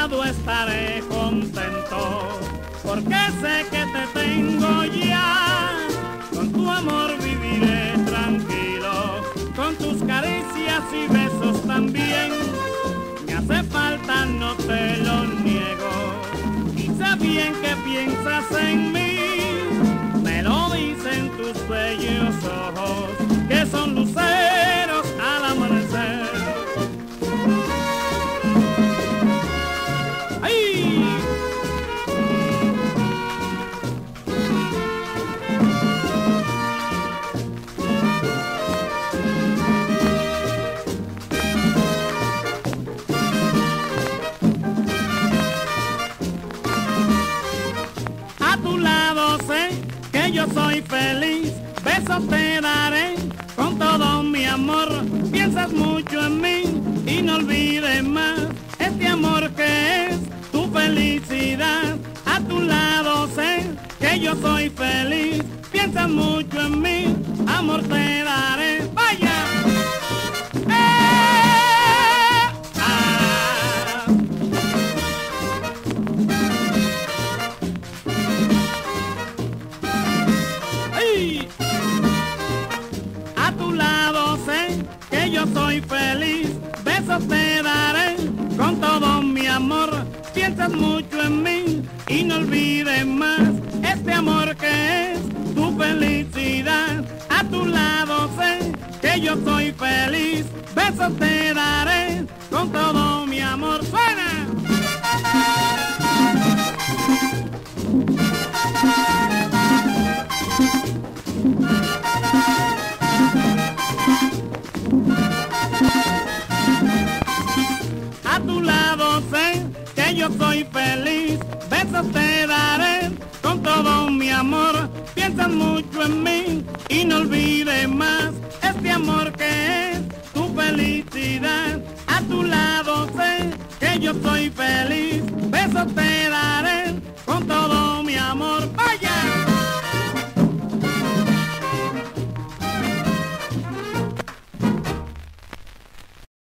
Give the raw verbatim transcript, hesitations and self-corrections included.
lado estaré contento, porque sé que te tengo ya. Con tu amor viviré tranquilo, con tus caricias y besos también. Me hace falta, no te lo niego, y sé bien que piensas en mí. Me lo dicen tus bellos ojos, que son luceros al amanecer. ¡Ay! A tu lado sé que yo soy feliz, besos te daré con todo mi amor. Piensas mucho en mí y no olvides más este amor que es tu felicidad. A tu lado sé que yo soy feliz, piensas mucho en mí, amor te daré. ¡Vaya! ¡Eh! ¡Ah! ¡Ay! A tu lado sé que yo soy feliz, besos te daré con todo mi amor. Piensas mucho en mí y no olvides más este amor que es tu felicidad. A tu lado sé que yo soy feliz, besos te daré con todo mi amor. ¡Suena! A tu lado sé que yo soy feliz, besos te daré con todo mi amor. Piensas mucho en mí y no olvides más este amor que es tu felicidad. A tu lado sé que yo soy feliz.